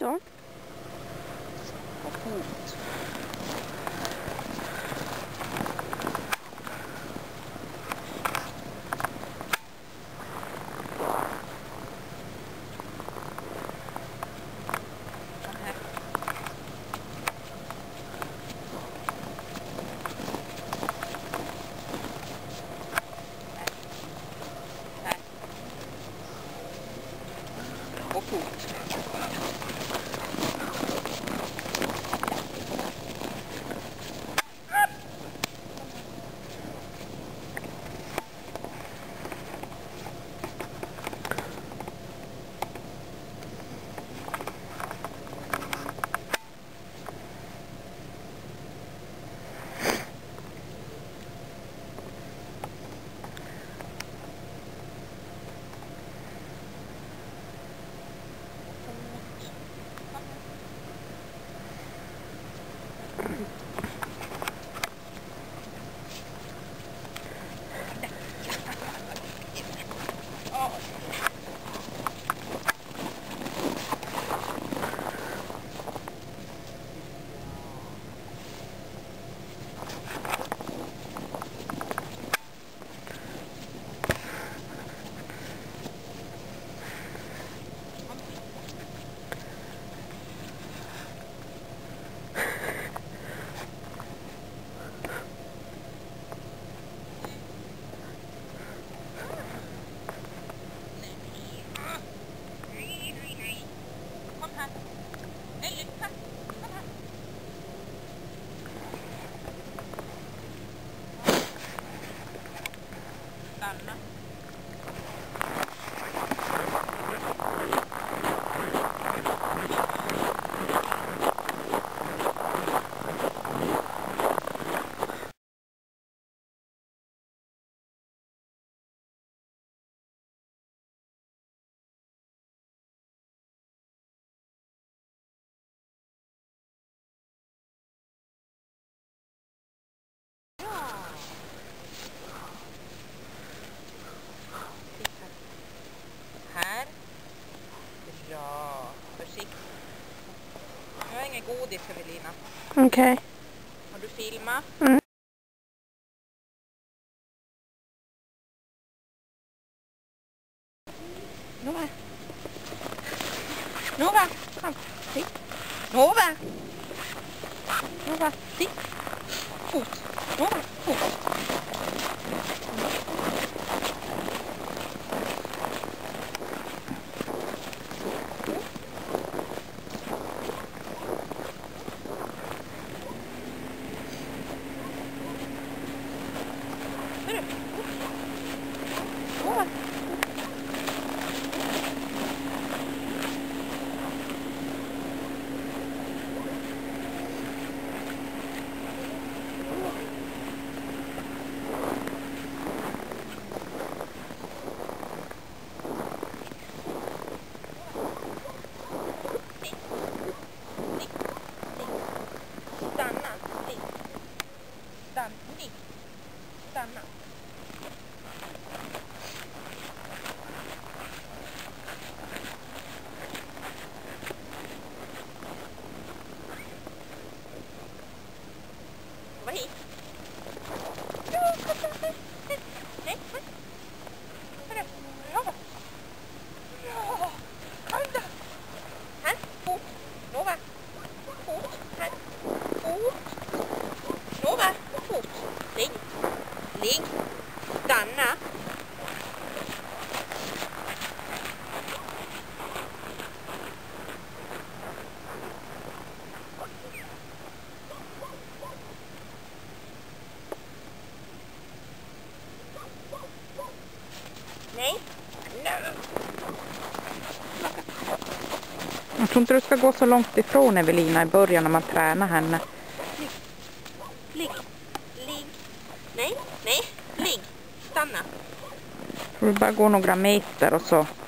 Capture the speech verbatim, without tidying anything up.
så. Vad coolt. Och coolt. Stanna. Här. Bra. Försiktigt. Nu har jag ingen godis, Evelina. Okej. Okay. Har du filmat? Mm. Nova. Nova. Kom. Sitt. Nova. Nova. Sitt. Fot. Nova. Fot. Stanna. Vad hit? Nej, nej. Hörru, Nova. Ja, anda. Här, fort. Nova. Fort, här. Fort. Nova, fort. Ligg. Ligg. Stanna. Nej. No. Jag tror inte du ska gå så långt ifrån Evelina i början när man tränar henne. Ligg. Ligg. Ligg. Nej, nej. Ligg. Stanna. Du bara gå några meter och så